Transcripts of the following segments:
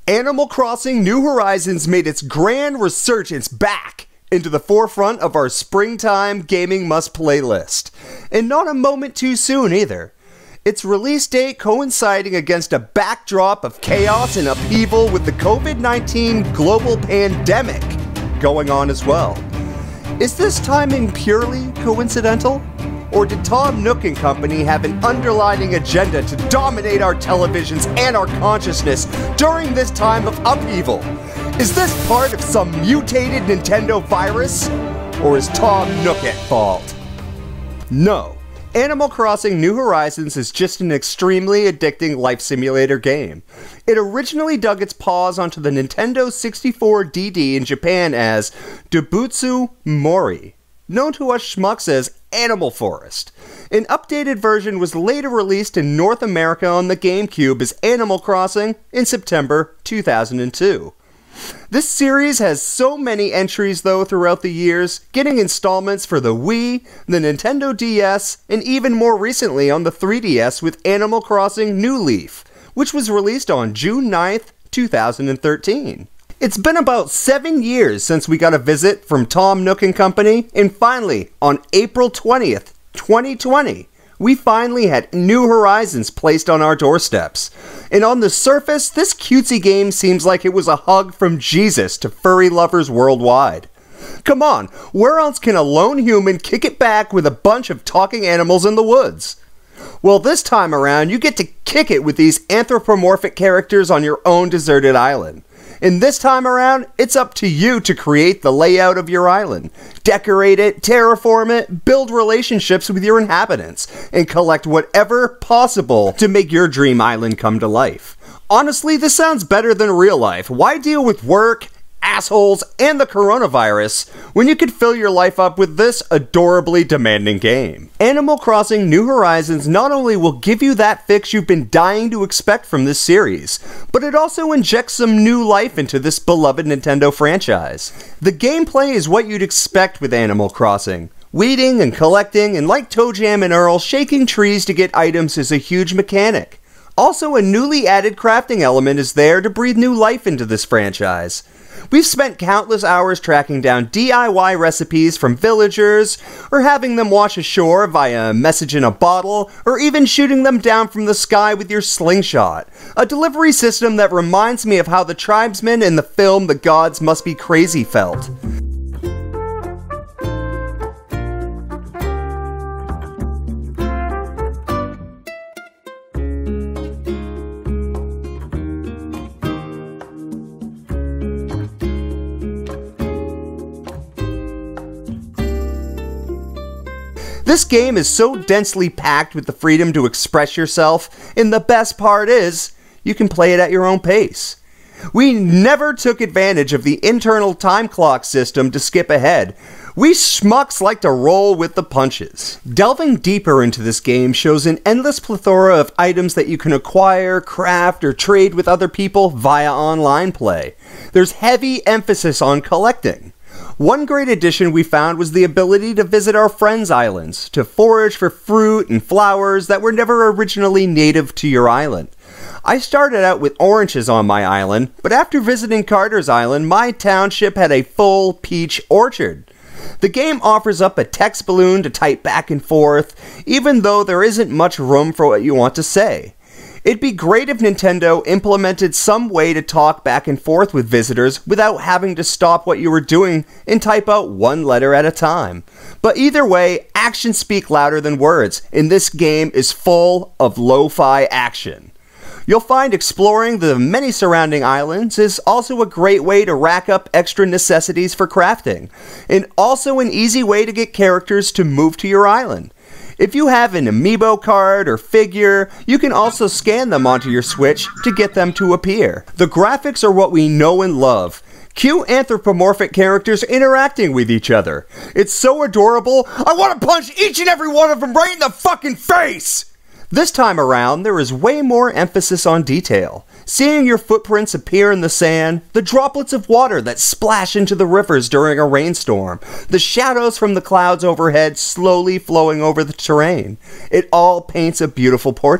Animal Crossing New Horizons made its grand resurgence back into the forefront of our springtime gaming must-play list. And not a moment too soon either. Its release date coinciding against a backdrop of chaos and upheaval with the COVID-19 global pandemic going on as well. Is this timing purely coincidental? Or did Tom Nook and Company have an underlying agenda to dominate our televisions and our consciousness during this time of upheaval? Is this part of some mutated Nintendo virus? Or is Tom Nook at fault? No. Animal Crossing New Horizons is just an extremely addicting life simulator game. It originally dug its paws onto the Nintendo 64 DD in Japan as Dobutsu Mori, known to us schmucks as Animal Forest. An updated version was later released in North America on the GameCube as Animal Crossing in September 2002. This series has so many entries though throughout the years, getting installments for the Wii, the Nintendo DS, and even more recently on the 3DS with Animal Crossing New Leaf, which was released on June 9th, 2013. It's been about 7 years since we got a visit from Tom Nook and Company, and finally, on April 20th, 2020, we finally had New Horizons placed on our doorsteps. And on the surface, this cutesy game seems like it was a hug from Jesus to furry lovers worldwide. Come on, where else can a lone human kick it back with a bunch of talking animals in the woods? Well, this time around, you get to kick it with these anthropomorphic characters on your own deserted island. And this time around, it's up to you to create the layout of your island, decorate it, terraform it, build relationships with your inhabitants, and collect whatever possible to make your dream island come to life. Honestly, this sounds better than real life. Why deal with work, assholes, and the coronavirus when you could fill your life up with this adorably demanding game? Animal Crossing New Horizons not only will give you that fix you've been dying to expect from this series, but it also injects some new life into this beloved Nintendo franchise. The gameplay is what you'd expect with Animal Crossing. Weeding and collecting, and like ToeJam and Earl, shaking trees to get items is a huge mechanic. Also, a newly added crafting element is there to breathe new life into this franchise. We've spent countless hours tracking down DIY recipes from villagers, or having them wash ashore via a message in a bottle, or even shooting them down from the sky with your slingshot. A delivery system that reminds me of how the tribesmen in the film The Gods Must Be Crazy felt. This game is so densely packed with the freedom to express yourself, and the best part is, you can play it at your own pace. We never took advantage of the internal time clock system to skip ahead. We schmucks like to roll with the punches. Delving deeper into this game shows an endless plethora of items that you can acquire, craft, or trade with other people via online play. There's heavy emphasis on collecting. One great addition we found was the ability to visit our friends' islands, to forage for fruit and flowers that were never originally native to your island. I started out with oranges on my island, but after visiting Carter's Island, my township had a full peach orchard. The game offers up a text balloon to type back and forth, even though there isn't much room for what you want to say. It'd be great if Nintendo implemented some way to talk back and forth with visitors without having to stop what you were doing and type out one letter at a time. But either way, actions speak louder than words, and this game is full of lo-fi action. You'll find exploring the many surrounding islands is also a great way to rack up extra necessities for crafting, and also an easy way to get characters to move to your island. If you have an amiibo card or figure, you can also scan them onto your Switch to get them to appear. The graphics are what we know and love. Cute anthropomorphic characters interacting with each other. It's so adorable, I want to punch each and every one of them right in the fucking face! This time around, there is way more emphasis on detail. Seeing your footprints appear in the sand, the droplets of water that splash into the rivers during a rainstorm, the shadows from the clouds overhead slowly flowing over the terrain. It all paints a beautiful portrait.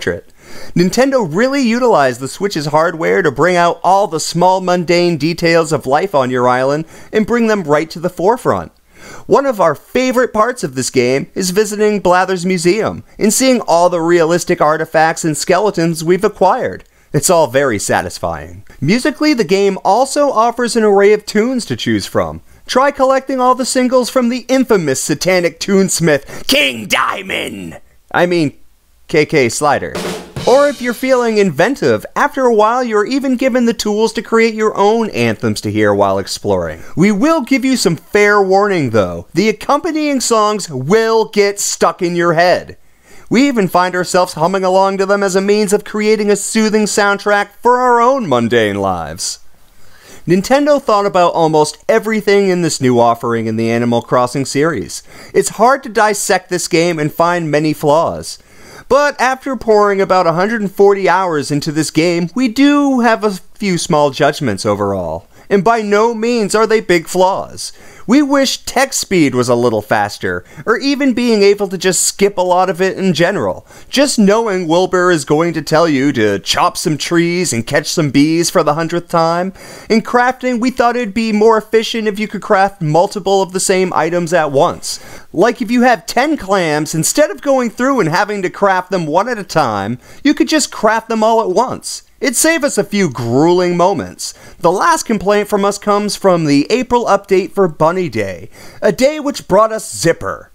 Nintendo really utilized the Switch's hardware to bring out all the small mundane details of life on your island and bring them right to the forefront. One of our favorite parts of this game is visiting Blather's museum and seeing all the realistic artifacts and skeletons we've acquired. It's all very satisfying. Musically, the game also offers an array of tunes to choose from. Try collecting all the singles from the infamous satanic tunesmith King Diamond! I mean, KK Slider. Or if you're feeling inventive, after a while you're even given the tools to create your own anthems to hear while exploring. We will give you some fair warning though. The accompanying songs will get stuck in your head. We even find ourselves humming along to them as a means of creating a soothing soundtrack for our own mundane lives. Nintendo thought about almost everything in this new offering in the Animal Crossing series. It's hard to dissect this game and find many flaws. But after pouring about 140 hours into this game, we do have a few small judgments overall. And by no means are they big flaws. We wish text speed was a little faster, or even being able to just skip a lot of it in general. Just knowing Wilbur is going to tell you to chop some trees and catch some bees for the 100th time. In crafting, we thought it'd be more efficient if you could craft multiple of the same items at once. Like if you have 10 clams, instead of going through and having to craft them one at a time, you could just craft them all at once. It'd save us a few grueling moments. The last complaint from us comes from the April update for Bunny Day, a day which brought us Zipper,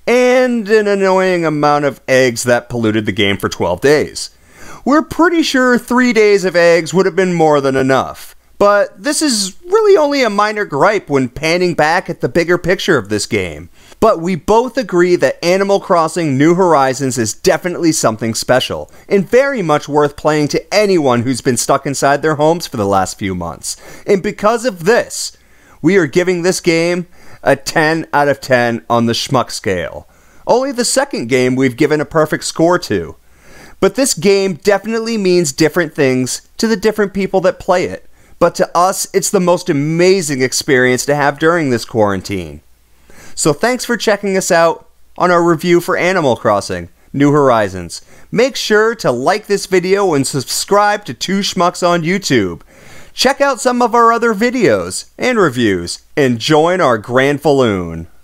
and an annoying amount of eggs that polluted the game for 12 days. We're pretty sure 3 days of eggs would have been more than enough, but this is really only a minor gripe when panning back at the bigger picture of this game. But we both agree that Animal Crossing New Horizons is definitely something special, and very much worth playing to anyone who's been stuck inside their homes for the last few months. And because of this, we are giving this game a 10 out of 10 on the Schmuck scale. Only the second game we've given a perfect score to. But this game definitely means different things to the different people that play it. But to us, it's the most amazing experience to have during this quarantine. So thanks for checking us out on our review for Animal Crossing New Horizons. Make sure to like this video and subscribe to Two Schmucks on YouTube. Check out some of our other videos and reviews and join our Grand Falloon.